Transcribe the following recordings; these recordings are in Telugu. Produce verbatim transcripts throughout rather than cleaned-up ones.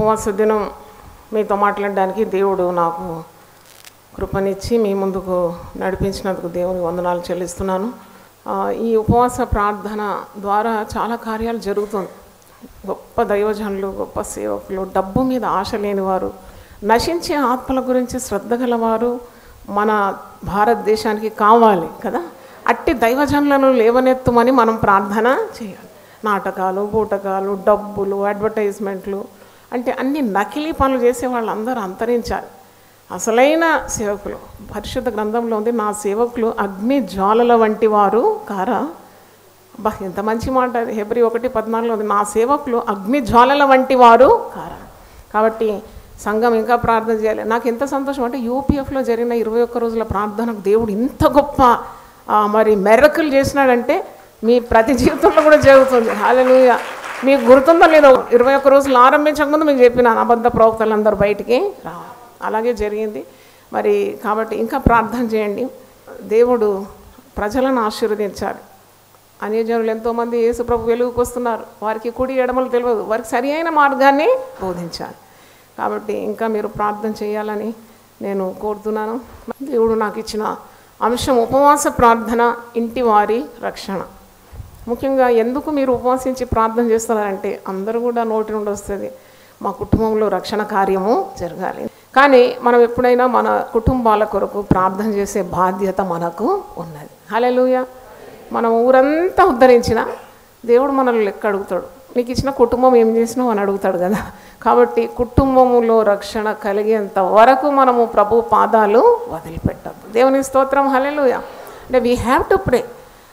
ఉపవాస దినం మీతో మాట్లాడడానికి దేవుడు నాకు కృపనిచ్చి మీ ముందుకు నడిపించినందుకు దేవుని వందనాలు చెల్లిస్తున్నాను. ఈ ఉపవాస ప్రార్థన ద్వారా చాలా కార్యాలు జరుగుతుంది. గొప్ప దైవజనులు, గొప్ప సేవకులు, డబ్బు మీద ఆశ లేనివారు, నశించే ఆత్మల గురించి శ్రద్ధ గలవారు మన భారతదేశానికి కావాలి కదా. అట్టి దైవజనులను లేవనెత్తుమని మనం ప్రార్థన చేయాలి. నాటకాలు, బూటకాలు, డబ్బులు, అడ్వర్టైజ్మెంట్లు అంటే అన్ని నకిలీ పనులు చేసే వాళ్ళందరూ అంతరించాలి. అసలైన సేవకులు పరిశుద్ధ గ్రంథంలో ఉంది, నా సేవకులు అగ్ని జ్వాలల వంటి వారు కారా. బా ఎంత మంచి మాట అది. హెబ్రీ ఒకటి పద్నాలుగులో ఉంది, నా సేవకులు అగ్ని జ్వాలల వంటి వారు కారా. కాబట్టి సంఘం ఇంకా ప్రార్థన చేయాలి. నాకు ఎంత సంతోషం అంటే యూపీఎఫ్లో జరిగిన ఇరవై ఒక్క రోజుల ప్రార్థనకు దేవుడు ఇంత గొప్ప మరి మెరకులు చేసినాడంటే మీ ప్రతి జీవితంలో కూడా జరుగుతుంది. హల్లెలూయా. మీకు గుర్తుందో లేదో, ఇరవై ఒక్క రోజులు ఆరంభించకముందు మీకు చెప్పినాను అబద్ధ ప్రవక్తలందరూ బయటికి రావాలి. అలాగే జరిగింది. మరి కాబట్టి ఇంకా ప్రార్థన చేయండి. దేవుడు ప్రజలను ఆశీర్వదించాలి. అన్యజనులు ఎంతోమంది యేసు ప్రభు వెలుగుకు వస్తున్నారు. వారికి కుడి ఎడమలు తెలియదు, వారికి సరి అయిన మార్గాన్ని బోధించాలి. కాబట్టి ఇంకా మీరు ప్రార్థన చేయాలని నేను కోరుతున్నాను. దేవుడు నాకు ఇచ్చిన అంశం ఉపవాస ప్రార్థన, ఇంటి వారి రక్షణ. ముఖ్యంగా ఎందుకు మీరు ఉపవాసించి ప్రార్థన చేస్తున్నారంటే అందరూ కూడా నోటి నుండి వస్తుంది, మా కుటుంబంలో రక్షణ కార్యము జరగాలి. కానీ మనం ఎప్పుడైనా మన కుటుంబాల కొరకు ప్రార్థన చేసే బాధ్యత మనకు ఉన్నది. హల్లెలూయా. మనం ఊరంతా ఉద్ధరించిన దేవుడు మనల్ని లెక్క అడుగుతాడు. నీకు ఇచ్చిన కుటుంబం ఏం చేసినావు అని అడుగుతాడు కదా. కాబట్టి కుటుంబములో రక్షణ కలిగేంత వరకు మనము ప్రభు పాదాలు వదిలిపెట్టద్దు. దేవుని స్తోత్రం. హల్లెలూయా. అంటే వీ హ్యావ్ టు ప్రే.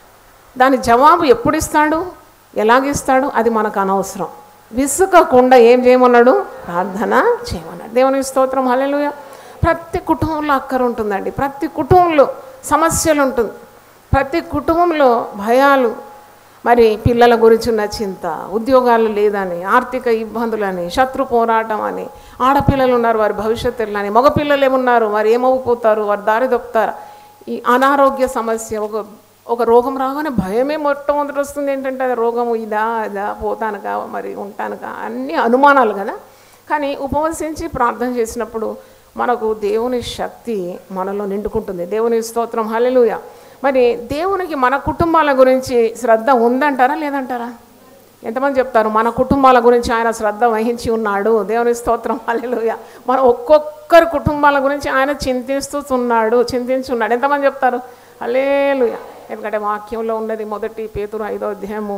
దాని జవాబు ఎప్పుడు ఇస్తాడు, ఎలాగిస్తాడు అది మనకు అనవసరం. విసుకకుండా ఏం చేయమన్నాడు, ప్రార్థన చేయమన్నాడు. దేవుని స్తోత్రం. హల్లెలూయా. ప్రతి కుటుంబంలో అక్కర ఉంటుందండి. ప్రతి కుటుంబంలో సమస్యలు ఉంటుంది. ప్రతి కుటుంబంలో భయాలు, మరి పిల్లల గురించి ఉన్న చింత, ఉద్యోగాలు లేదని, ఆర్థిక ఇబ్బందులని, శత్రు పోరాటం అని, ఆడపిల్లలు ఉన్నారు వారి భవిష్యత్తులని, మగపిల్లలు ఏమున్నారు వారు ఏమవుపోతారు, వారు దారి తప్పుతారు. ఈ అనారోగ్య సమస్య, ఒక ఒక రోగం రాగానే భయమే మొట్టమొదటి వస్తుంది. ఏంటంటే అది రోగము ఇదా అదా, పోతానుకా మరి ఉంటానుకా, అన్నీ అనుమానాలు కదా. కానీ ఉపవసించి ప్రార్థన చేసినప్పుడు మనకు దేవుని శక్తి మనలో నిండుకుంటుంది. దేవుని స్తోత్రం. హల్లెలూయా. మరి దేవునికి మన కుటుంబాల గురించి శ్రద్ధ ఉందంటారా లేదంటారా? ఎంతమంది చెప్తారు మన కుటుంబాల గురించి ఆయన శ్రద్ధ వహించి ఉన్నాడు? దేవుని స్తోత్రం. హల్లెలూయా. మన ఒక్కొక్కరి కుటుంబాల గురించి ఆయన చింతిస్తున్నాడు, చింతించున్నాడు. ఎంతమంది చెప్తారు? హల్లెలూయా. ఎందుకంటే వాక్యంలో ఉన్నది, మొదటి పేతురు ఐదో అధ్యాయము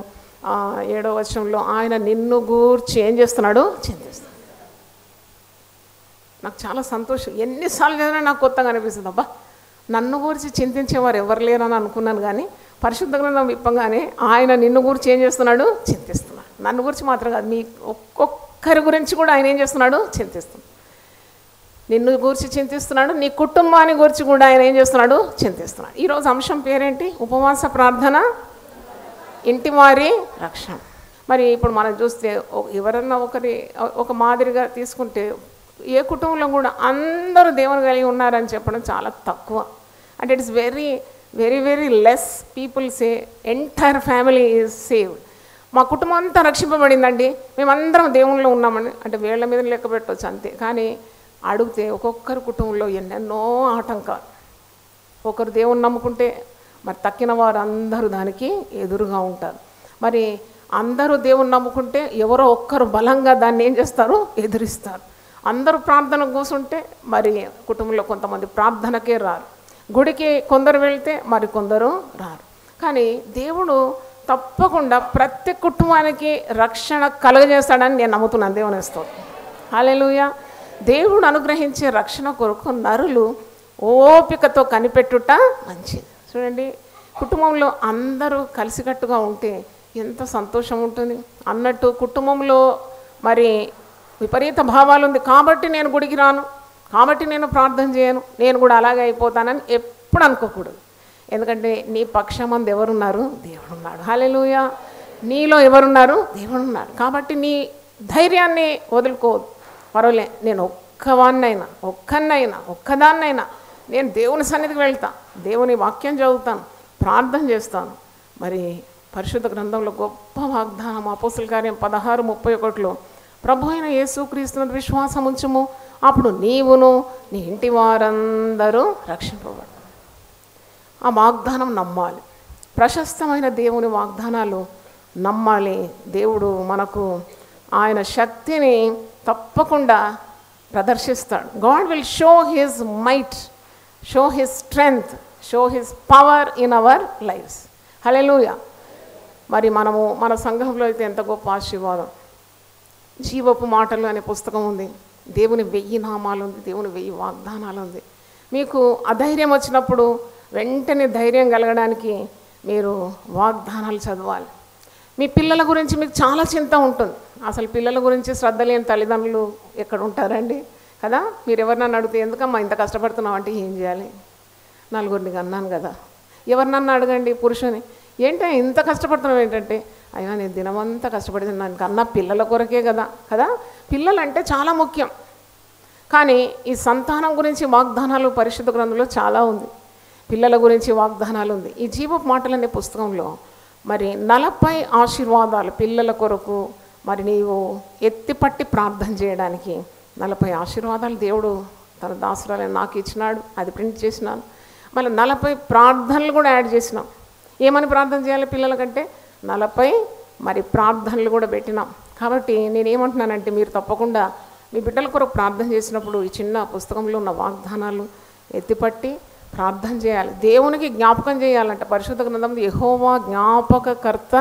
ఏడో వచనంలో ఆయన నిన్ను గూర్చి ఏం చేస్తున్నాడు, చింతిస్తున్నాడు. నాకు చాలా సంతోషం. ఎన్నిసార్లు చదివినా నాకు కొత్తగా అనిపిస్తుంది. అబ్బా, నన్ను గురించి చింతించేవారు ఎవరు లేరని అనుకున్నాను. కానీ పరిశుద్ధ గ్రంథం విప్పగానే ఆయన నిన్ను గురించి ఏం చేస్తున్నాడు, చింతిస్తున్నాడు. నన్ను గురించి మాత్రం కాదు, మీ ఒక్కొక్కరి గురించి కూడా ఆయన ఏం చేస్తున్నాడు, చింతిస్తున్నాడు. నిన్ను గురించి చింతిస్తున్నాడు, నీ కుటుంబాన్ని గురించి కూడా ఆయన ఏం చేస్తున్నాడు, చింతిస్తున్నాడు. ఈరోజు అంశం పేరేంటి? ఉపవాస ప్రార్థన, ఇంటి వారి రక్షణ. మరి ఇప్పుడు మనం చూస్తే ఎవరన్నా ఒకరి ఒక మాదిరిగా తీసుకుంటే ఏ కుటుంబంలో కూడా అందరూ దేవుని కలిగి ఉన్నారని చెప్పడం చాలా తక్కువ. అంటే it's very very very less people say entire family is saved. మా కుటుంబం అంతా రక్షింపబడిందండి, మేమందరం దేవునిలో ఉన్నామని అంటే వేళ్ల మీద లెక్క పెట్టవచ్చు అంతే. కానీ అడిగితే ఒక్కొక్కరి కుటుంబంలో ఎన్నెన్నో ఆటంకాలు. ఒకరు దేవుని నమ్ముకుంటే మరి తక్కిన వారు అందరూ దానికి ఎదురుగా ఉంటారు. మరి అందరూ దేవుని నమ్ముకుంటే ఎవరో ఒక్కరు బలంగా దాన్ని ఏం చేస్తారు, ఎదురిస్తారు. అందరూ ప్రార్థన కూర్చుంటే మరి కుటుంబంలో కొంతమంది ప్రార్థనకే రారు. గుడికి కొందరు వెళ్తే మరి కొందరు రారు. కానీ దేవుడు తప్పకుండా ప్రతి కుటుంబానికి రక్షణ కలుగజేస్తాడని నేను నమ్ముతున్నాను. దేవుని స్తోత్రం. హల్లెలూయా. దేవుడు అనుగ్రహించే రక్షణ కొరకు నరులు ఓపికతో కనిపెట్టుట మంచిది. చూడండి, కుటుంబంలో అందరూ కలిసికట్టుగా ఉంటే ఎంత సంతోషం ఉంటుంది. అన్నట్టు కుటుంబంలో మరి విపరీత భావాలు ఉంది కాబట్టి నేను గుడికి రాను, కాబట్టి నేను ప్రార్థన చేయను, నేను కూడా అలాగే అయిపోతానని ఎప్పుడు అనుకోకూడదు. ఎందుకంటే నీ పక్షమందు ఎవరున్నారు, దేవుడు ఉన్నాడు. హల్లెలూయా. నీలో ఎవరున్నారు, దేవుడు ఉన్నాడు. కాబట్టి నీ ధైర్యాన్ని వదులుకోవద్దు. పర్వాలే, నేను ఒక్కవాన్నైనా ఒక్కన్నైనా ఒక్కదాన్నైనా నేను దేవుని సన్నిధికి వెళ్తా, దేవుని వాక్యం చదువుతాను, ప్రార్థన చేస్తాను. మరి పరిశుద్ధ గ్రంథంలో గొప్ప వాగ్దానం అపోస్తల కార్యం పదహారు ముప్పై ఒకటిలో ప్రభు అయిన యేసుక్రీస్తునందు విశ్వాసం ఉంచుము, అప్పుడు నీవును నీ ఇంటి వారందరూ రక్షింపబడతారు. ఆ వాగ్దానం నమ్మాలి. ప్రశస్తమైన దేవుని వాగ్దానాలు నమ్మాలి. దేవుడు మనకు ఆయన శక్తిని తప్పకుండా ప్రదర్శిస్తాడు. God will show his might, show his strength, show his power in our lives. Hallelujah. మరి మనము మన సంఘంలో అయితే ఎంత గొప్ప ఆశీర్వాదం. జీవపు మాటలు అనే పుస్తకం ఉంది. దేవుని వెయ్యి నామాలు ఉంది, దేవుని వెయ్యి వాగ్దానాలు ఉంది. మీకు అధైర్యం వచ్చినప్పుడు వెంటనే ధైర్యం కలగడానికి మీరు వాగ్దానాలు చదవాలి. మీ పిల్లల గురించి మీకు చాలా చింత ఉంటుంది. అసలు పిల్లల గురించి శ్రద్ధ లేని తల్లిదండ్రులు ఎక్కడ ఉంటారండి కదా. మీరు ఎవరినన్నా అడిగితే ఎందుకమ్మా ఇంత కష్టపడుతున్నావు అంటే ఏం చేయాలి, నలుగురిని అన్నాను కదా. ఎవరినన్నా అడగండి పురుషుని, ఏంటో ఇంత కష్టపడుతున్నావు ఏంటంటే, అయ్యా నేను దినమంతా కష్టపడింది నాకు అన్న పిల్లల కొరకే కదా కదా. పిల్లలంటే చాలా ముఖ్యం. కానీ ఈ సంతానం గురించి వాగ్దానాలు పరిశుద్ధ గ్రంథంలో చాలా ఉంది. పిల్లల గురించి వాగ్దానాలు ఉంది. ఈ జీవపు మాటలు అనే పుస్తకంలో మరి నలభై ఆశీర్వాదాలు పిల్లల కొరకు మరి నీవు ఎత్తిపట్టి ప్రార్థన చేయడానికి నలభై ఆశీర్వాదాలు దేవుడు తన దాసురాలను నాకు ఇచ్చినాడు. అది ప్రింట్ చేసినాను. మళ్ళీ నలభై ప్రార్థనలు కూడా యాడ్ చేసినాం. ఏమని ప్రార్థన చేయాలి పిల్లలకంటే నలభై మరి ప్రార్థనలు కూడా పెట్టినాం. కాబట్టి నేనేమంటున్నానంటే మీరు తప్పకుండా మీ బిడ్డల కొరకు ప్రార్థన చేసినప్పుడు ఈ చిన్న పుస్తకంలో ఉన్న వాగ్దానాలు ఎత్తిపట్టి ప్రార్థన చేయాలి. దేవునికి జ్ఞాపకం చేయాలంటే పరిశుద్ధ గ్రంథంలో యెహోవా జ్ఞాపకకర్త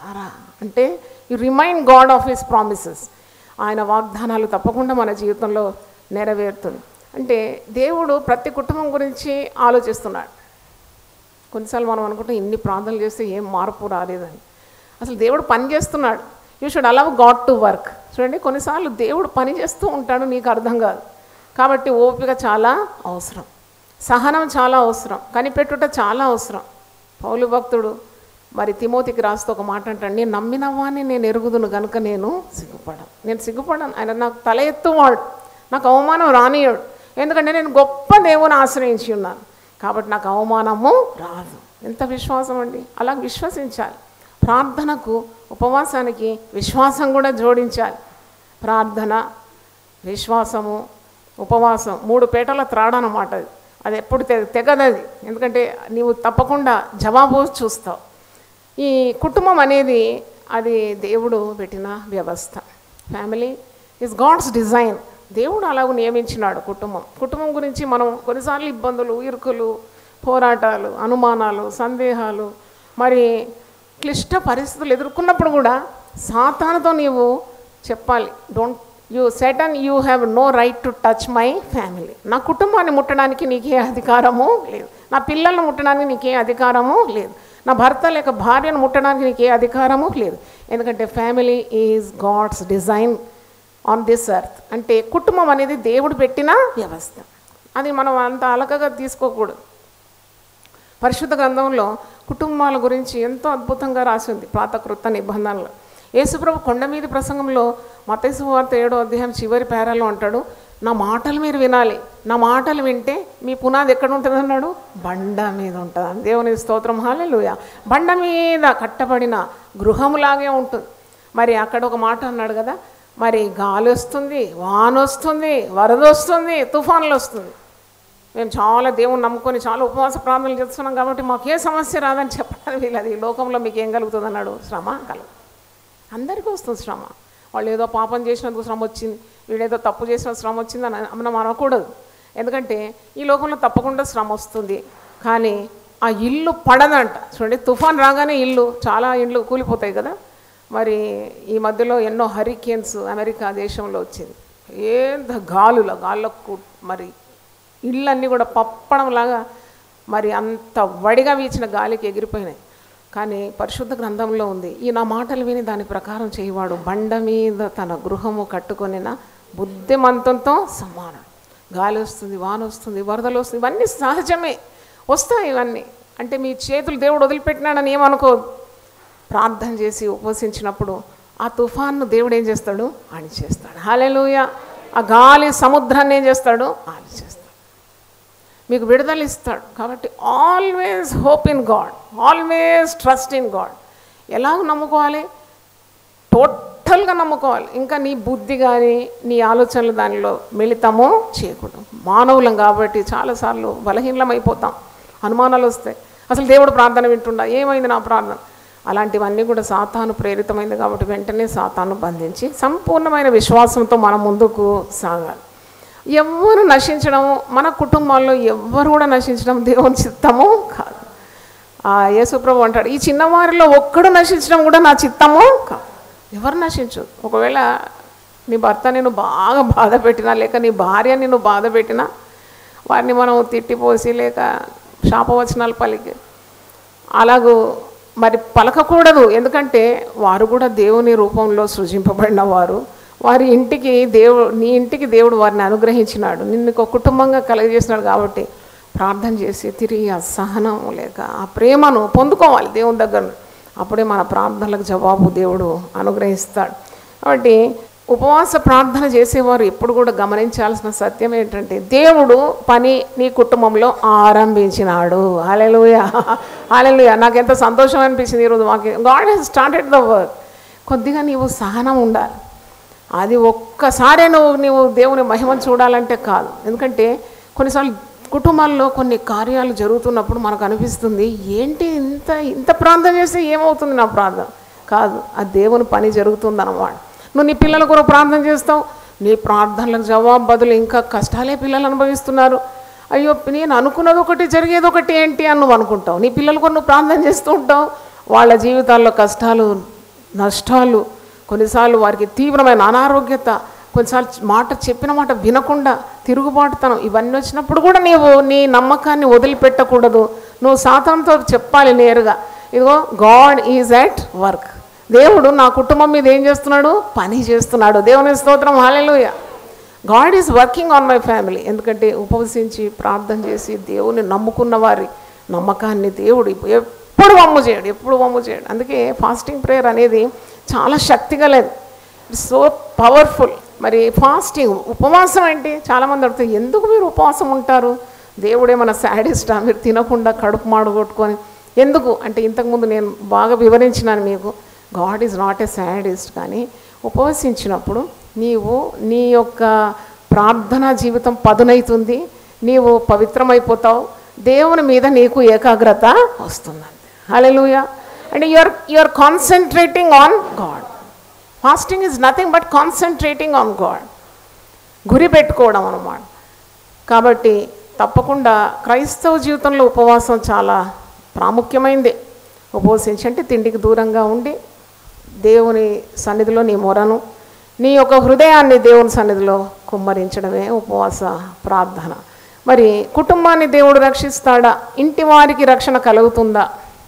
అంటే you remind God of his promises. ఆయన వాగ్దానాలు తప్పకుండా మన జీవితంలో నెరవేరుతుంది. అంటే దేవుడు ప్రతి కుటుంబం గురించి ఆలోచిస్తున్నాడు. కొన్నిసార్లు మనం అనుకుంటాం ఇన్ని ప్రార్థనలు చేస్తే ఏం మార్పు రాలేదని. అసలు దేవుడు పని చేస్తున్నాడు. You should allow God to work. చూడండి, కొన్నిసార్లు దేవుడు పని చేస్తూ ఉంటాడు, నీకు అర్థం కాదు. కాబట్టి ఓపిక చాలా అవసరం, సహనం చాలా అవసరం, కనిపెట్టుట చాలా అవసరం. పౌలు భక్తుడు మరి తిమోతికి రాస్తూ ఒక మాట అంటాడు, నేను నమ్మిన వాడిని నేను ఎరుగుదును కనుక నేను సిగ్గుపడను. నేను సిగ్గుపడను. ఆయన నాకు తల ఎత్తువాడు, నాకు అవమానం రానియాడు. ఎందుకంటే నేను గొప్ప దేవుని ఆశ్రయించి ఉన్నాను కాబట్టి నాకు అవమానము రాదు. ఎంత విశ్వాసం అండి. అలా విశ్వసించాలి. ప్రార్థనకు ఉపవాసానికి విశ్వాసం కూడా జోడించాలి. ప్రార్థన, విశ్వాసము, ఉపవాసం మూడు పేటల త్రాడనమాట. అది అది ఎప్పుడు తె తెగదది ఎందుకంటే నీవు తప్పకుండా జవాబు చూస్తావు. ఈ కుటుంబం అనేది అది దేవుడు పెట్టిన వ్యవస్థ. Family is God's design. దేవుడు అలాగ నియమించినాడు కుటుంబం. కుటుంబం గురించి మనం కొన్నిసార్లు ఇబ్బందులు, ఇరుకులు, పోరాటాలు, అనుమానాలు, సందేహాలు, మరి క్లిష్ట పరిస్థితులు ఎదుర్కొన్నప్పుడు కూడా సాతానుతో నీవు చెప్పాలి, don't you Satan you have no right to touch my family. నా కుటుంబాన్ని ముట్టడానికి నీకే అధికారము లేదు. నా పిల్లలను ముట్టడానికి నీకే అధికారము లేదు. నా భర్త లేక భార్యను ముట్టడానికి నీకే అధికారము లేదు. ఎందుకంటే family is God's design on this earth. అంటే కుటుంబం అనేది దేవుడు పెట్టిన వ్యవస్థ. అది మనం అంత అలకగా తీసుకోకూడదు. పరిశుద్ధ గ్రంథంలో కుటుంబాల గురించి ఎంతో అద్భుతంగా రాసింది పాత కృత నిబంధనలు. యేసుప్రభు కొండ మీద ప్రసంగంలో మత్తయి సువార్త ఏడో అధ్యాయం చివరి పేరాలో అంటాడు, నా మాటలు మీరు వినాలి, నా మాటలు వింటే మీ పునాది ఎక్కడ ఉంటుంది అన్నాడు, బండ మీద ఉంటుంది. దేవుని స్తోత్రం, హల్లెలూయా. బండ మీద కట్టబడిన గృహములాగే ఉంటుంది. మరి అక్కడ ఒక మాట అన్నాడు కదా, మరి గాలి వస్తుంది, వాన వస్తుంది, వరద వస్తుంది, తుఫాన్లు వస్తుంది. మేము చాలా దేవుని నమ్ముకొని చాలా ఉపవాస ప్రార్థనలు చేస్తున్నాం కాబట్టి మాకు ఏ సమస్య రాదని చెప్పడం వీళ్ళది. ఈ లోకంలో మీకు ఏం కలుగుతుంది అన్నాడు, శ్రమ కలుగు. అందరికీ వస్తుంది శ్రమ. వాళ్ళు ఏదో పాపం చేసినందుకు శ్రమ వచ్చింది, వీడేదో తప్పు చేసిన శ్రమ వచ్చింది అని మనం అనకూడదు. ఎందుకంటే ఈ లోకంలో తప్పకుండా శ్రమ వస్తుంది. కానీ ఆ ఇల్లు పడదంట. చూడండి, తుఫాన్ రాగానే ఇల్లు చాలా ఇండ్లు కూలిపోతాయి కదా. మరి ఈ మధ్యలో ఎన్నో హరికేన్స్ అమెరికా దేశంలో వచ్చింది. ఏంత గాలుల గాళ్ళకు మరి ఇళ్ళన్నీ కూడా పప్పడంలాగా మరి అంత వడిగా వీచిన గాలికి ఎగిరిపోయినాయి. కానీ పరిశుద్ధ గ్రంథంలో ఉంది, ఈ నా మాటలు విని దాని ప్రకారం చేయవాడు బండ మీద తన గృహము కట్టుకొనిన బుద్ధిమంతంతో సమానం. గాలి వస్తుంది, వాన వస్తుంది, వరదలు వస్తుంది, ఇవన్నీ సహజమే వస్తాయి. ఇవన్నీ అంటే మీ చేతులు దేవుడు వదిలిపెట్టినాడని ఏమనుకోదు. ప్రార్థన చేసి ఉపవసించినప్పుడు ఆ తుఫాన్ను దేవుడు ఏం చేస్తాడు, అణిచేస్తాడు. హల్లెలూయా. ఆ గాలి సముద్రాన్ని ఏం చేస్తాడు, అణిచేస్తాడు. మీకు విడుదల ఇస్తాడు. కాబట్టి always hope in God, always trust in God. ఎలాగ నమ్ముకోవాలి? టోటల్ టోటల్గా నమ్ముకోవాలి. ఇంకా నీ బుద్ధి కానీ నీ ఆలోచనలు దానిలో మిళితము చేయకూడదు. మానవులం కాబట్టి చాలాసార్లు బలహీనమైపోతాం, అనుమానాలు వస్తాయి. అసలు దేవుడు ప్రార్థన వింటుండా, ఏమైంది నా ప్రార్థన, అలాంటివన్నీ కూడా సాతాను ప్రేరితమైంది కాబట్టి వెంటనే సాతాను బంధించి సంపూర్ణమైన విశ్వాసంతో మనం ముందుకు సాగాలి. ఎవ్వరు నశించడం, మన కుటుంబాల్లో ఎవ్వరు కూడా నశించడం దేవుని చిత్తము కాదు. యేసుప్రభు అంటాడు, ఈ చిన్నవారిలో ఒక్కడు నశించడం కూడా నా చిత్తము కాదు. ఎవరు నశించు. ఒకవేళ నీ భర్త నిన్ను బాగా బాధ పెట్టినా, లేక నీ భార్య నిన్ను బాధ పెట్టినా, వారిని మనం తిట్టిపోసి లేక శాపవచనాలు పలికి అలాగూ మరి పలకకూడదు. ఎందుకంటే వారు కూడా దేవుని రూపంలో సృజింపబడిన వారు. వారి ఇంటికి దేవుడు, నీ ఇంటికి దేవుడు వారిని అనుగ్రహించినాడు, నిన్ను ఒక కుటుంబంగా కలుగజేసినాడు. కాబట్టి ప్రార్థన చేసి తిరిగి ఆ సహనం లేక ఆ ప్రేమను పొందుకోవాలి దేవుని దగ్గర. అప్పుడే మన ప్రార్థనలకు జవాబు దేవుడు అనుగ్రహిస్తాడు. కాబట్టి ఉపవాస ప్రార్థన చేసేవారు ఎప్పుడు కూడా గమనించాల్సిన సత్యం ఏంటంటే, దేవుడు పని నీ కుటుంబంలో ఆరంభించినాడు. హల్లెలూయా, హల్లెలూయా. నాకు ఎంత సంతోషం అనిపించింది ఈరోజు మాకు. God has started the work. కొద్దిగా నీవు సహనం ఉండాలి. అది ఒక్కసారే నువ్వు నీవు దేవుని మహిమను చూడాలంటే కాదు. ఎందుకంటే కొన్నిసార్లు కుటుంబాల్లో కొన్ని కార్యాలు జరుగుతున్నప్పుడు మనకు అనిపిస్తుంది, ఏంటి ఇంత ఇంత ప్రార్థన చేస్తే ఏమవుతుంది నా ప్రార్థన. కాదు, ఆ దేవుని పని జరుగుతుందన్నమాట. నువ్వు నీ పిల్లల కొరకు ప్రార్థన చేస్తావు, నీ ప్రార్థనలకు జవాబు బదులు ఇంకా కష్టాలే పిల్లలు అనుభవిస్తున్నారు. అయ్యో నేను అనుకున్నది ఒకటి జరిగేది ఒకటి ఏంటి అని నువ్వు అనుకుంటావు. నీ పిల్లల కొరకు నువ్వు ప్రార్థన చేస్తూ ఉంటావు, వాళ్ళ జీవితాల్లో కష్టాలు, నష్టాలు, కొన్నిసార్లు వారికి తీవ్రమైన అనారోగ్యత, కొన్నిసార్లు మాట చెప్పిన మాట వినకుండా తిరుగుబాటుతనం, ఇవన్నీ వచ్చినప్పుడు కూడా నీవు నీ నమ్మకాన్ని వదిలిపెట్టకూడదు. నువ్వు సాతానుతో చెప్పాలి నేరుగా, ఇదిగో గాడ్ ఈజ్ అట్ వర్క్. దేవుడు నా కుటుంబం మీద ఏం చేస్తున్నాడు, పని చేస్తున్నాడు. దేవుని స్తోత్రం, hallelujah. God is working on my family. ఎందుకంటే ఉపవసించి ప్రార్థన చేసి దేవుని నమ్ముకున్న వారి నమ్మకాన్ని దేవుడు ఎప్పుడు వమ్ము చేయడు, ఎప్పుడు వమ్ము చేయడు. అందుకే ఫాస్టింగ్ ప్రేయర్ అనేది చాలా శక్తి గలది, సో పవర్ఫుల్. మరి ఫాస్టింగ్, ఉపవాసం ఏంటి? చాలామంది అడుగుతారు, ఎందుకు మీరు ఉపవాసం ఉంటారు, దేవుడేమన్నా శాడిస్టా, మీరు తినకుండా కడుపు మాడగొట్టుకొని ఎందుకు అంటే, ఇంతకుముందు నేను బాగా వివరించినాను మీకు. God is not a sadist. కానీ ఉపవసించినప్పుడు నీవు నీ యొక్క ప్రార్థనా జీవితం పదునైతుంది, నీవు పవిత్రమైపోతావు, దేవుని మీద నీకు ఏకాగ్రత వస్తుంది. Hallelujah. And you are you are concentrating on God. Fasting is nothing but concentrating on God, గురి పెట్టుకోవడం అన్నమాట. కాబట్టి తప్పకుండా క్రైస్తవ జీవితంలో ఉపవాసం చాలా ప్రాముఖ్యమైంది. ఉపవసించి అంటే తిండికి దూరంగా ఉండి దేవుని సన్నిధిలో నీ మొరను, నీ యొక్క హృదయాన్ని దేవుని సన్నిధిలో కుమ్మరించడమే ఉపవాస ప్రార్థన. మరి కుటుంబాన్ని దేవుడు రక్షిస్తాడా, ఇంటి వారికి రక్షణ కలుగుతుందా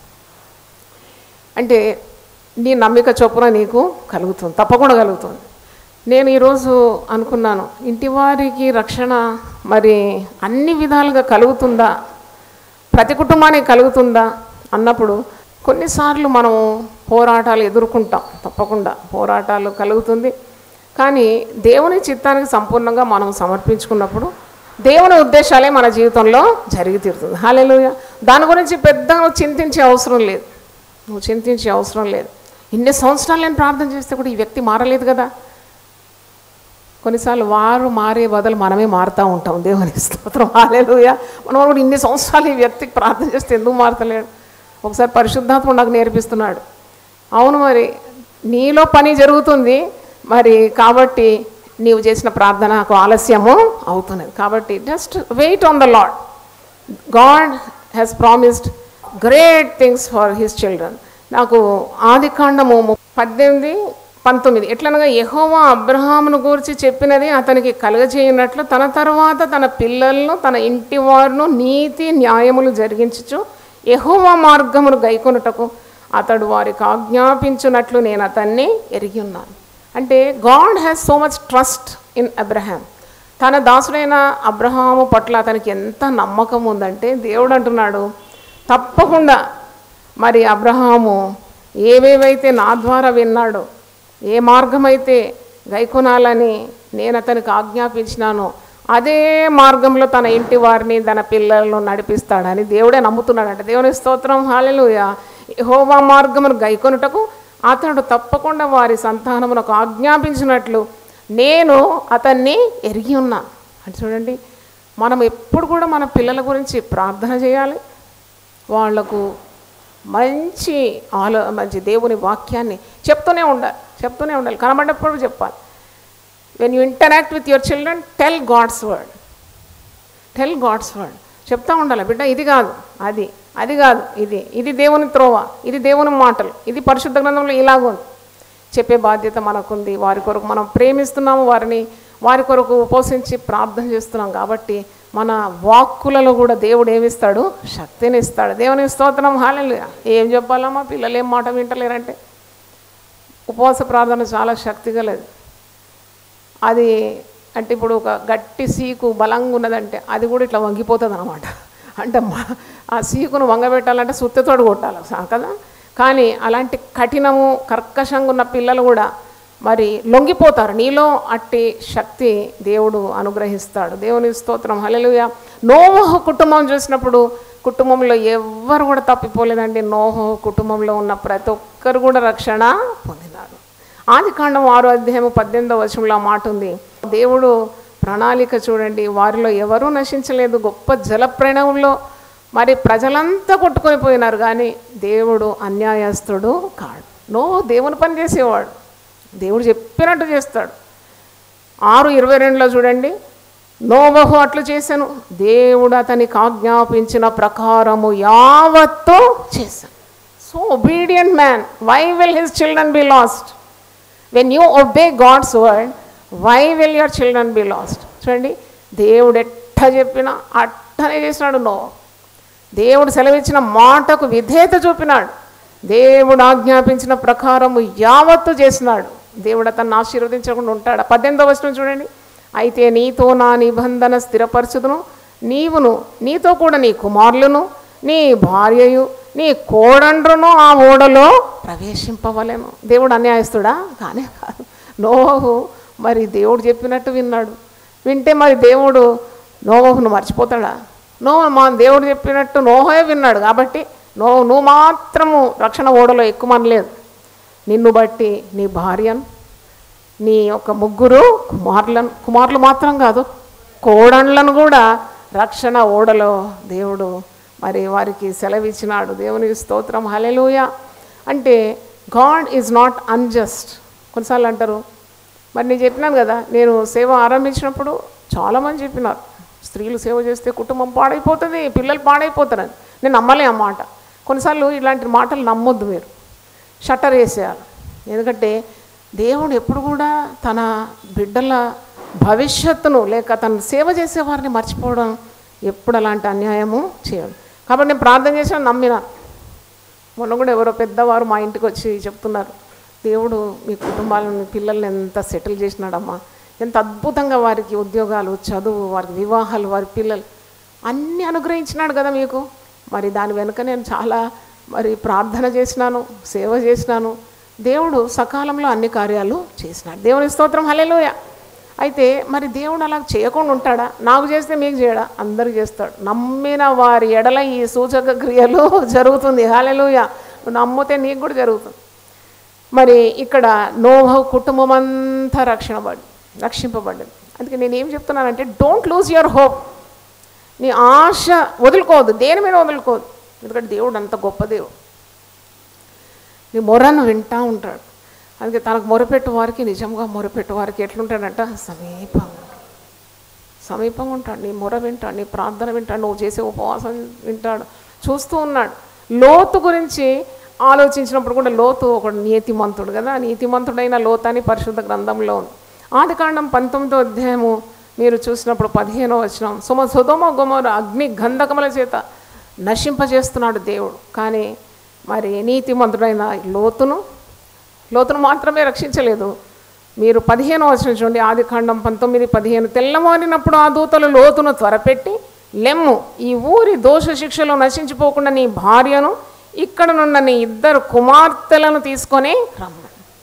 అంటే, నీ నమ్మిక చొప్పున నీకు కలుగుతుంది, తప్పకుండా కలుగుతుంది. నేను ఈరోజు అనుకున్నాను, ఇంటి వారికి రక్షణ మరి అన్ని విధాలుగా కలుగుతుందా, ప్రతి కుటుంబానికి కలుగుతుందా అన్నప్పుడు కొన్నిసార్లు మనం పోరాటాలు ఎదుర్కొంటాం, తప్పకుండా పోరాటాలు కలుగుతుంది. కానీ దేవుని చిత్తానికి సంపూర్ణంగా మనం సమర్పించుకున్నప్పుడు దేవుని ఉద్దేశాలే మన జీవితంలో జరిగి తీరుతుంది. హల్లెలూయా. దాని గురించి పెద్దగా చింతించే అవసరం లేదు, నువ్వు చింతించే అవసరం లేదు. ఇన్ని సంవత్సరాలు నేను ప్రార్థన చేస్తే కూడా ఈ వ్యక్తి మారలేదు కదా. కొన్నిసార్లు వారు మారే బదులు మనమే మారుతూ ఉంటాం. దేవుని స్తోత్రం, హల్లెలూయా. మనం కూడా ఇన్ని సంవత్సరాలు ఈ వ్యక్తికి ప్రార్థన చేస్తే ఎందుకు మారతలేడు. ఒకసారి పరిశుద్ధాత్మ నాకు నేర్పిస్తున్నాడు, అవును మరి నీలో పని జరుగుతుంది మరి, కాబట్టి నీవు చేసిన ప్రార్థనకు ఆలస్యము అవుతున్నది. కాబట్టి just wait on the Lord. God has promised great things for his children. నాకు ఆది కాండము పద్దెనిమిది పంతొమ్మిది ఎట్లనగా, యెహోవా అబ్రహామును గురించి చెప్పినది అతనికి కలుగజేయనట్లు తన తర్వాత తన పిల్లలను తన ఇంటి వారును నీతి న్యాయములు జరిగించుచు యెహోవా మార్గమును గైకొనుటకు అతడు వారికి ఆజ్ఞాపించున్నట్లు నేను అతన్ని ఎరిగి ఉన్నాను. అంటే God has so much trust in Abraham. తన దాసుడైన అబ్రహాము పట్ల అతనికి ఎంత నమ్మకం ఉందంటే, దేవుడు అంటున్నాడు తప్పకుండా మరి అబ్రహాము ఏవేవైతే నా ద్వారా విన్నాడో, ఏ మార్గమైతే గైకొనాలని నేను అతనికి ఆజ్ఞాపించినానో అదే మార్గంలో తన ఇంటి వారిని తన పిల్లలను నడిపిస్తాడని దేవుడే నమ్ముతున్నాడంట. దేవుని స్తోత్రం, హల్లెలూయా. యెహోవా మార్గమును గైకొనుటకు అతడు తప్పకుండా వారి సంతానమునకు ఆజ్ఞాపించినట్లు నేను అతన్ని ఎరిగి ఉన్నాను. అంటే చూడండి, మనం ఎప్పుడు కూడా మన పిల్లల గురించి ప్రార్థన చేయాలి. వాళ్లకు మంచి ఆలో మంచి దేవుని వాక్యాన్ని చెప్తూనే ఉండాలి చెప్తూనే ఉండాలి కనబడినప్పుడు చెప్పాలి. When you interact with your children, tell God's word tell God's word చెప్తూ ఉండాలి. బిడ్డ ఇది కాదు అది, అది కాదు ఇది, ఇది దేవుని త్రోవ, ఇది దేవుని మాటలు, ఇది పరిశుద్ధ గ్రంథంలో ఇలాగుంది చెప్పే బాధ్యత మనకుంది. వారి కొరకు మనం ప్రేమిస్తున్నాము, వారిని వారి కొరకు ఉపవసించి ప్రార్థన చేస్తున్నాం కాబట్టి మన వాక్కులలో కూడా దేవుడు ఏమిస్తాడు? శక్తిని ఇస్తాడు. దేవుని స్తోత్రం, హల్లెలూయా. ఏం చెప్పాలమ్మా, పిల్లలు ఏం మాట వింటలేరంటే ఉపవాస ప్రార్థన చాలా శక్తి గలది. అది అంటే ఇప్పుడు ఒక గట్టి సీకు బలంగా ఉన్నదంటే అది కూడా ఇట్లా వంగిపోతుంది అనమాట. అంటే ఆ సీకును వంగబెట్టాలంటే సుత్తతోడు కొట్టాలి కదా. కానీ అలాంటి కఠినము కర్కశంగా ఉన్న పిల్లలు కూడా మరి లొంగిపోతారు. నీలో అట్టి శక్తి దేవుడు అనుగ్రహిస్తాడు. దేవుని స్తోత్రం, హల్లెలూయా. నోవహు కుటుంబం చూసినప్పుడు కుటుంబంలో ఎవ్వరు కూడా తప్పిపోలేదండి. నోవహు కుటుంబంలో ఉన్న ప్రతి ఒక్కరు కూడా రక్షణ పొందినారు. ఆదికాండం ఆరో అధ్యాయం పద్దెనిమిదవ వచనంలో మాట ఉంది. దేవుడు ప్రణాళిక చూడండి, వారిలో ఎవరూ నశించలేదు. గొప్ప జలప్రణయంలో మరి ప్రజలంతా కొట్టుకొని పోయినారు, కానీ దేవుడు అన్యాయస్తుడు కాడు. నోవహు దేవుని పని చేసేవాడు, దేవుడు చెప్పినట్టు చేస్తాడు. ఆరు ఇరవై రెండులో చూడండి, నోవహు అట్లు చేశాను, దేవుడు అతనికి ఆజ్ఞాపించిన ప్రకారము యావత్తు చేశాను. So obedient man, why will his children be lost? When you obey God's word, why will your children be lost? చూడండి, దేవుడు ఎట్ట చెప్పినా అట్టనే చేసినాడు నోవహు. దేవుడు సెలవిచ్చిన మాటకు విధేయత చూపినాడు. దేవుడు ఆజ్ఞాపించిన ప్రకారము యావత్తు చేసినాడు. దేవుడు అతన్ని ఆశీర్వదించకుండా ఉంటాడు. పద్దెనిమిదవ వచనం చూడండి, అయితే నీతో నా నిబంధన స్థిరపరచుదును, నీవును నీతో కూడా నీ కుమారులను నీ భార్యయు నీ కోడండ్రును ఆ ఓడలో ప్రవేశింపవలేము. దేవుడు అన్యాయస్తుడా? కానే కాదు. నోవహు మరి దేవుడు చెప్పినట్టు విన్నాడు. వింటే మరి దేవుడు నోవహును మర్చిపోతాడా? నోవహు మా దేవుడు చెప్పినట్టు నోవహే విన్నాడు కాబట్టి నో నువ్వు మాత్రము రక్షణ ఓడలో ఎక్కుమనలేదు. నిన్ను బట్టి నీ భార్యను, నీ యొక్క ముగ్గురు కుమారులను, కుమారులు మాత్రం కాదు కోడళ్ళను కూడా రక్షణ ఓడలో దేవుడు మరి వారికి సెలవిచ్చినాడు. దేవునికి స్తోత్రం, హల్లెలూయా. అంటే గాడ్ ఈజ్ నాట్ అన్జస్ట్. కొన్నిసార్లు అంటారు, మరి నేను చెప్పినాను కదా, నేను సేవ ఆరంభించినప్పుడు చాలామంది చెప్పినారు స్త్రీలు సేవ చేస్తే కుటుంబం పాడైపోతుంది, పిల్లలు పాడైపోతారని. నేను నమ్మలే ఆ మాట. కొన్నిసార్లు ఇలాంటి మాటలు నమ్మొద్దు, మీరు షట్టర్ వేసేయాలి. ఎందుకంటే దేవుడు ఎప్పుడు కూడా తన బిడ్డల భవిష్యత్తును లేక తను సేవ చేసేవారిని మర్చిపోవడం, ఎప్పుడు అలాంటి అన్యాయము చేయడు. కాబట్టి నేను ప్రార్థన చేసిన నమ్మిన. మొన్న కూడా ఎవరో పెద్దవారు మా ఇంటికి వచ్చి చెప్తున్నారు, దేవుడు మీ కుటుంబాలను మీ పిల్లల్ని ఎంత సెటిల్ చేసినాడమ్మా, ఎంత అద్భుతంగా వారికి ఉద్యోగాలు, చదువు, వారికి వివాహాలు, వారి పిల్లలు అన్నీ అనుగ్రహించినాడు కదా మీకు. మరి దాని వెనుక నేను చాలా మరి ప్రార్థన చేసినాను, సేవ చేసినాను. దేవుడు సకాలంలో అన్ని కార్యాలు చేసినాడు. దేవుని స్తోత్రం, హల్లెలూయా. అయితే మరి దేవుడు అలా చేయకుండా ఉంటాడా? నాకు చేస్తే మీకు చేయడా? అందరికి చేస్తాడు. నమ్మిన వారి ఎడల ఈ సూచక క్రియలు జరుగుతుంది. హల్లెలూయా. నువ్వు నమ్మితే నీకు కూడా జరుగుతుంది. మరి ఇక్కడ నోవహు కుటుంబం అంతా రక్షణపడి రక్షింపబడ్డది. అందుకే నేను ఏం చెప్తున్నానంటే, డోంట్ లూజ్ యువర్ హోప్. నీ ఆశ వదులుకోవద్దు, దేని మీద వదులుకోవద్దు. ఎందుకంటే దేవుడు అంత గొప్ప దేవుడు, నీ మొరను వింటూ ఉంటాడు. అందుకే తనకు మొరపెట్టు వారికి, నిజంగా మొరపెట్టు వారికి ఎట్లుంటాడంట? సమీపంగా సమీపంగా ఉంటాడు. నీ మొర వింటాడు, నీ ప్రార్థన వింటాడు, నువ్వు చేసే ఉపవాసం వింటాడు, చూస్తూ ఉన్నాడు. లోతు గురించి ఆలోచించినప్పుడు కూడా, లోతు ఒక నీతిమంతుడు కదా, నీతిమంతుడైన లోతు అని పరిశుద్ధ గ్రంథంలో ఉంది. ఆదికాండం పంతొమ్మిదో అధ్యాయము మీరు చూసినప్పుడు పదిహేనో వచనం, సుమ సొదొమ గొమొర అగ్ని గంధకముల చేత నశింపజేస్తున్నాడు దేవుడు. కానీ మరి నీతిమంతుడైన లోతును లోతును మాత్రమే రక్షించలేదు. మీరు పదిహేనో వచనం చూడండి, ఆదికాండం పంతొమ్మిది పదిహేను. తెల్లవారినప్పుడు ఆ దూతలు లోతును త్వరపెట్టి, లెమ్ము, ఈ ఊరి దోష శిక్షలో నశించిపోకుండా నీ భార్యను, ఇక్కడనున్న నీ ఇద్దరు కుమార్తెలను తీసుకొని రమ్ము.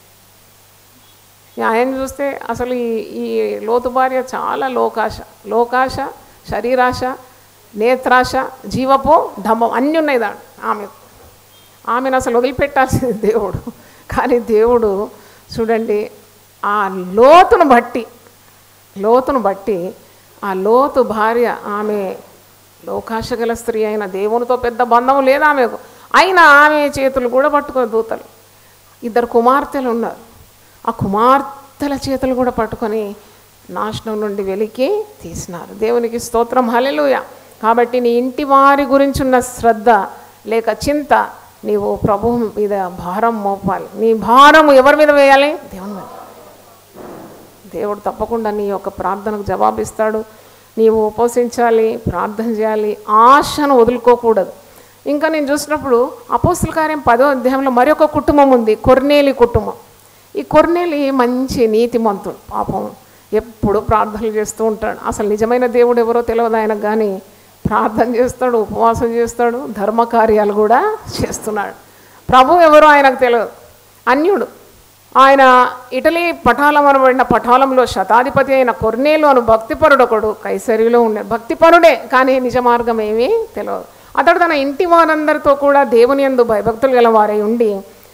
ఆయన చూస్తే అసలు ఈ ఈ లోతు భార్య చాలా లోకాశ లోకాశ శరీరాశ, నేత్రాశ, జీవపు డంబం అన్నీ ఉన్నాయి దాంట్లో. ఆమె ఆమెను అసలు వదిలిపెట్టాల్సింది దేవుడు. కానీ దేవుడు చూడండి ఆ లోతును బట్టి లోతును బట్టి ఆ లోతు భార్య, ఆమె లోకాశ గల స్త్రీ అయిన, దేవునితో పెద్ద బంధం లేదు ఆమెకు, అయినా ఆమె చేతులు కూడా పట్టుకుని దూతలు, ఇద్దరు కుమార్తెలు ఉన్నారు, ఆ కుమార్తెల చేతులు కూడా పట్టుకొని నాశనం నుండి వెలికి తీసినారు. దేవునికి స్తోత్రం, హల్లెలూయా. కాబట్టి నీ ఇంటి వారి గురించి ఉన్న శ్రద్ధ లేక చింత నీవు ప్రభువు మీద భారం మోపాలి. నీ భారం ఎవరి మీద వేయాలి? దేవుని మీద. దేవుడు తప్పకుండా నీ యొక్క ప్రార్థనకు జవాబిస్తాడు. నీవు ఉపవసించాలి, ప్రార్థన చేయాలి, ఆశను వదులుకోకూడదు. ఇంకా నేను చూసినప్పుడు అపోస్తుల కార్యం పదో అధ్యాయంలో మరి ఒక కుటుంబం ఉంది, కొర్నేలి కుటుంబం. ఈ కొర్నేలి మంచి నీతిమంతుడు, పాపం ఎప్పుడు ప్రార్థనలు చేస్తూ ఉంటాడు. అసలు నిజమైన దేవుడు ఎవరో తెలియదు ఆయనకు, కానీ ప్రార్థన చేస్తాడు, ఉపవాసం చేస్తాడు, ధర్మకార్యాలు కూడా చేస్తున్నాడు. ప్రభు ఎవరో ఆయనకు తెలియదు, అన్యుడు. ఆయన ఇటలీ పటాలం అనబడిన పటాలంలో శతాధిపతి అయిన కొర్నేలు అను భక్తిపరుడు ఒకడు కైసరిలో ఉన్నాడు. భక్తిపరుడే, కానీ నిజ మార్గం ఏమీ తెలియదు. అతడు తన ఇంటి వారందరితో కూడా దేవుని యందు భయభక్తులు గలవారై ఉండి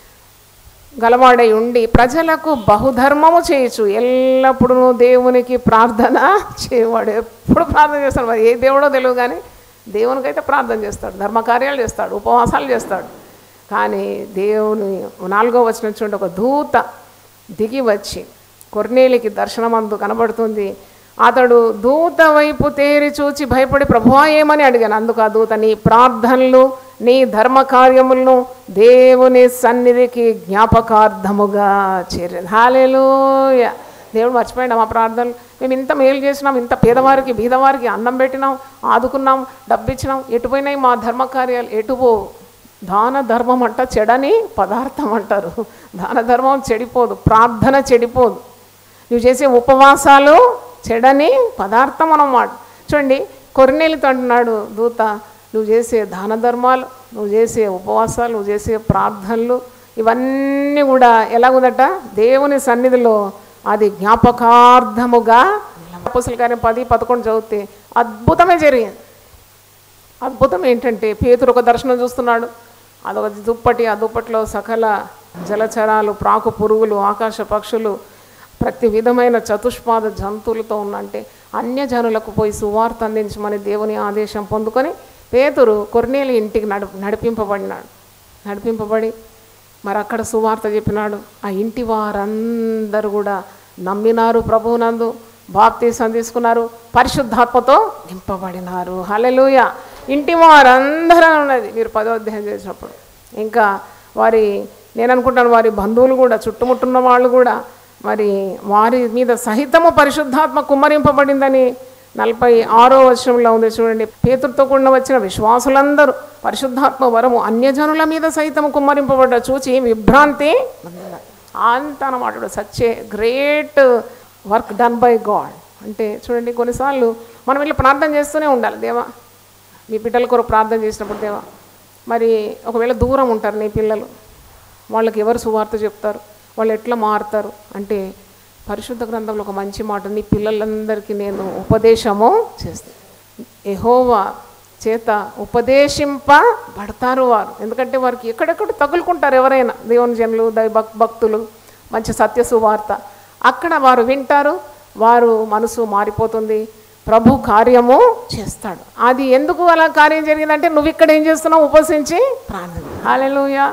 గలవాడై ఉండి ప్రజలకు బహుధర్మము చేయొచ్చు, ఎల్లప్పుడూ దేవునికి ప్రార్థన చేయవాడు. ఎప్పుడు ప్రార్థన చేస్తాడు. మరి ఏ దేవుడో తెలియదు, కానీ దేవునికైతే ప్రార్థన చేస్తాడు, ధర్మకార్యాలు చేస్తాడు, ఉపవాసాలు చేస్తాడు. కానీ దేవుని నాలుగో వచనం చూడండి, ఒక దూత దిగి వచ్చి కొర్నేలికి దర్శనమందు కనబడుతుంది. అతడు దూత వైపు తేరి చూచి భయపడి ప్రభువా ఏమని అడిగాను. అందుకు ఆ దూత, నీ ప్రార్థనలు నీ ధర్మకార్యములను దేవుని సన్నిధికి జ్ఞాపకార్థముగా చేరింది. హల్లెలూయా. దేవుడు మర్చిపోయాడు మా ప్రార్థనలు. మేము ఇంత మేలు చేసినాం, ఇంత పేదవారికి బీదవారికి అన్నం పెట్టినాం, ఆదుకున్నాం, డబ్బిచ్చినాం, ఎటుపోయినాయి మా ధర్మకార్యాలు? ఎటుపో. దాన ధర్మం అంట చెడని పదార్థం అంటారు. దాన ధర్మం చెడిపోదు, ప్రార్థన చెడిపోదు. నువ్వు చేసే ఉపవాసాలు చెడని పదార్థం అన్నమాట. చూడండి, కొర్నేలితో అంటున్నాడు దూత, నువ్వు చేసే దాన ధర్మాలు, నువ్వు చేసే ఉపవాసాలు, నువ్వు చేసే ప్రార్థనలు ఇవన్నీ కూడా ఎలాగుందట? దేవుని సన్నిధిలో అది జ్ఞాపకార్థముగా. అపోస్తలుల కార్యం పది పదకొండు చదివితే అద్భుతమే జరిగింది. అద్భుతం ఏంటంటే, పేతురు ఒక దర్శనం చూస్తున్నాడు. అదొక దుప్పటి, ఆ దుప్పట్లో సకల జలచరాలు, ప్రాకు పురుగులు, ఆకాశ పక్షులు, ప్రతి విధమైన చతుష్పాద జంతువులతో ఉన్నంటే అన్యజనులకు పోయి సువార్త అందించమని దేవుని ఆదేశం పొందుకొని పేతురు కొర్నేలి ఇంటికి నడు నడిపింపబడినాడు నడిపింపబడి మరి అక్కడ సువార్త చెప్పినాడు. ఆ ఇంటి వారందరూ కూడా నమ్మినారు, ప్రభువునందు బాప్తీసం తీసుకున్నారు, పరిశుద్ధాత్మతో నింపబడినారు. హల్లెలూయా. ఇంటి వారందరూ ఉన్నది మీరు పదో అధ్యాయం చేసినప్పుడు. ఇంకా వారి నేను అనుకుంటాను వారి బంధువులు కూడా, చుట్టుముట్టున్న వాళ్ళు కూడా మరి వారి మీద సహితము పరిశుద్ధాత్మ కుమ్మరింపబడిందని నలభై ఆరో వచనంలో ఉంది చూడండి. పేతురుతో కూడా వచ్చిన విశ్వాసులందరూ పరిశుద్ధాత్మ వరము అన్యజనుల మీద సహితము కుమ్మరింపబడ్డ చూచి విభ్రాంతి అంత అన్నమాట. Such a great work done by God. అంటే చూడండి, కొన్నిసార్లు మనం వెళ్ళి ప్రార్థన చేస్తూనే ఉండాలి. దేవా, మీ బిడ్డల కొరకు ప్రార్థన చేసినప్పుడు దేవా, మరి ఒకవేళ దూరం ఉంటారు నీ పిల్లలు, వాళ్ళకి ఎవరు సువార్త చెప్తారు, వాళ్ళు ఎట్లా మారుతారు అంటే పరిశుద్ధ గ్రంథంలో ఒక మంచి మాట, నీ పిల్లలందరికీ నేను ఉపదేశము చేస్తాను. యెహోవా చేత ఉపదేశింపబడతారు వారు. ఎందుకంటే వారికి ఎక్కడెక్కడ తగులుకుంటారు ఎవరైనా దేవుని జనులు, దైవ భక్తులు, మంచి సత్య సువార్త, అక్కడ వారు వింటారు, వారు మనసు మారిపోతుంది, ప్రభు కార్యము చేస్తాడు. అది ఎందుకు అలా కార్యం జరిగిందంటే నువ్వు ఇక్కడ ఏం చేస్తున్నావు? ఉపవసించి ప్రార్థన. హల్లెలూయా.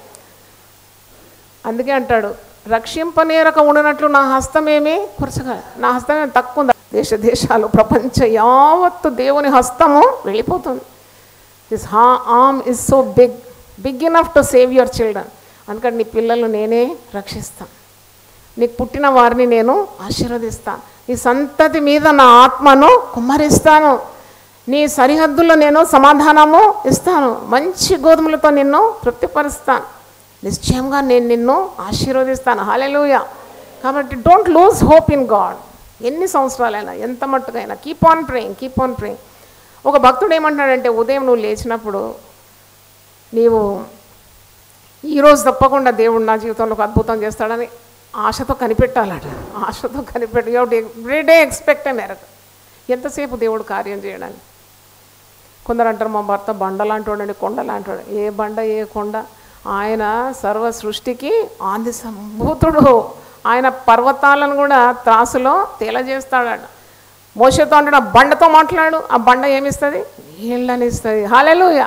అందుకే అంటాడు, రక్షింపనేరక ఉండనట్లు నా హస్తమేమి కురచగా, నా హస్తమే తక్కువ ఉందా? దేశ దేశాలు ప్రపంచ యావత్తు దేవుని హస్తము వెళ్ళిపోతుంది. This ah arm is so big big enough to save your children. అందుకని నీ పిల్లలు నేనే రక్షిస్తాను, నీకు పుట్టిన వారిని నేను ఆశీర్వదిస్తాను, నీ సంతతి మీద నా ఆత్మను కుమ్మరిస్తాను, నీ సరిహద్దుల్లో నేను సమాధానము ఇస్తాను, మంచి గోధుమలతో నిన్ను తృప్తిపరుస్తాను, నిశ్చయంగా నేను నిన్ను ఆశీర్వదిస్తాను. హల్లెలూయా. కాబట్టి don't lose hope in God. ఎన్ని సంవత్సరాలైనా, ఎంత మట్టుకైనా keep on praying, keep on praying. ఒక భక్తుడు ఏమంటాడంటే, ఉదయం నువ్వు లేచినప్పుడు నీవు ఈరోజు తప్పకుండా దేవుడు నా జీవితంలో ఒక అద్భుతం చేస్తాడని ఆశతో కనిపెట్టాలట. ఆశతో కనిపెట్టి ఎవరి ఎవ్రీ డే ఎక్స్పెక్ట్ ఏ మేరకు. ఎంతసేపు దేవుడు కార్యం చేయడానికి. కొందరు అంటారు, మా భర్త బండ లాంటి వాడండి, కొండ లాంటి వాడు. ఏ బండ, ఏ కొండ? ఆయన సర్వ సృష్టికి ఆది సంభూతుడు. ఆయన పర్వతాలను కూడా త్రాసులో తేలజేస్తాడు. మోషేతో అంటాడు, ఆ బండతో మాట్లాడు, ఆ బండ ఏమిస్తుంది? నీళ్ళని ఇస్తుంది. హల్లెలూయా.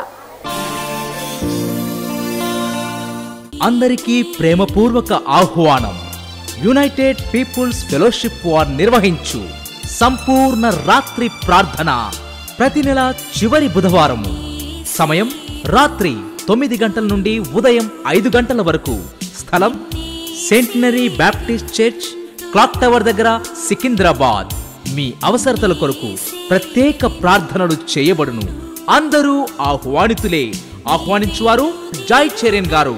అందరికీ ప్రేమపూర్వక ఆహ్వానం. యునైటెడ్ పీపుల్స్ ఫెలోషిప్ వారు నిర్వహించు సంపూర్ణ రాత్రి ప్రార్థన ప్రతి నెల చివరి బుధవారము. సమయం రాత్రి తొమ్మిది గంటల నుండి ఉదయం ఐదు గంటల వరకు. స్థలం centenary Baptist church, clock tower దగ్గర, సికింద్రాబాద్. మీ అవసరతల కొరకు ప్రత్యేక ప్రార్థనలు చేయబడును. అందరూ ఆహ్వానితులే. ఆహ్వానించువారు జాయ్ చరణ్ గారు.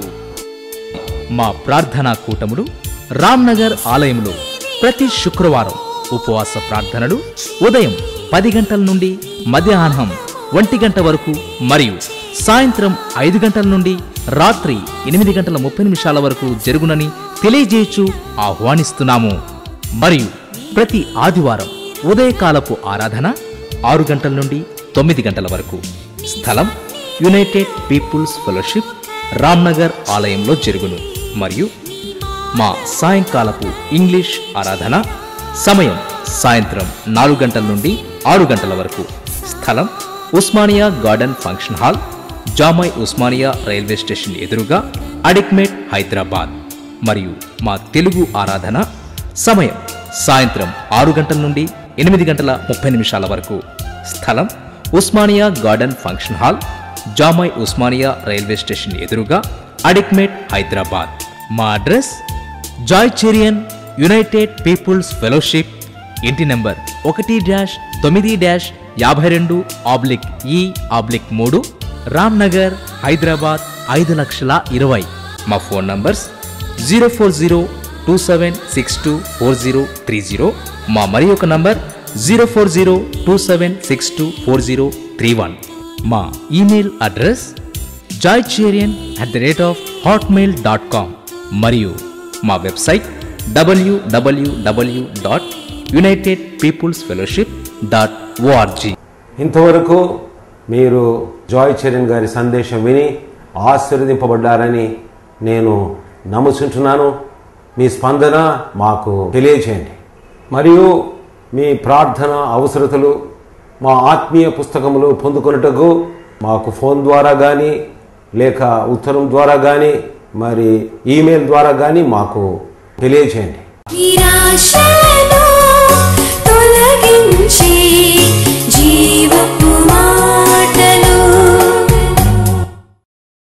మా ప్రార్థనా కూటములు రామ్నగర్ ఆలయంలో ప్రతి శుక్రవారం ఉపవాస ప్రార్థనలు ఉదయం పది గంటల నుండి మధ్యాహ్నం ఒంటి గంట వరకు మరియు సాయంత్రం ఐదు గంటల నుండి రాత్రి ఎనిమిది గంటల ముప్పై నిమిషాల వరకు జరుగునని తెలియజేయచ్చు ఆహ్వానిస్తున్నాము. మరియు ప్రతి ఆదివారం ఉదయకాలపు ఆరాధన ఆరు గంటల నుండి తొమ్మిది గంటల వరకు. స్థలం యునైటెడ్ పీపుల్స్ ఫెలోషిప్ రామ్నగర్ ఆలయంలో జరుగును. మరియు మా సాయంకాలపు ఇంగ్లీష్ ఆరాధన సమయం సాయంత్రం నాలుగు గంటల నుండి ఆరు గంటల వరకు. స్థలం Osmania garden function hall, Jamai Osmania railway station ఎదురుగా, అడిక్మేట్, హైదరాబాద్. మరియు మా తెలుగు ఆరాధన సమయం సాయంత్రం ఆరు గంటల నుండి ఎనిమిది గంటల ముప్పై నిమిషాల వరకు. స్థలం Osmania garden function hall, Jamai Osmania railway station ఎదురుగా, అడిక్మేట్, హైదరాబాద్. మా address Joy Charan United People's Fellowship, ఇంటి నెంబర్ ఒకటి డాష్ తొమ్మిది డాష్ యాభై రెండు ఆబ్లిక్ ఈ ఆబ్లిక్ మూడు, రామ్నగర్, హైదరాబాద్ ఐదు లక్షల ఇరవై. మా phone numbers zero four zero two seven six two four zero three zero. మా మరి ఒక number zero four zero two seven six two four zero three one. మా email address Joy Charan at the rate of Hotmail dot com. మరియు మా website WWW dot United People's Fellowship dot ORG. ఇంతవరకు మీరు జాయ్ చరణ్ గారి సందేశం విని ఆశీర్వదింపబడ్డారని నేను నమ్ముచుంటున్నాను. మీ స్పందన మాకు తెలియచేయండి. మరియు మీ ప్రార్థన అవసరతలు మా ఆత్మీయ పుస్తకములు పొందుకొనుటకు మాకు ఫోన్ ద్వారా కానీ లేక ఉత్తరం ద్వారా కానీ మరి ఈమెయిల్ ద్వారా కానీ మాకు తెలియచేయండి. నిరాశను తొలగించి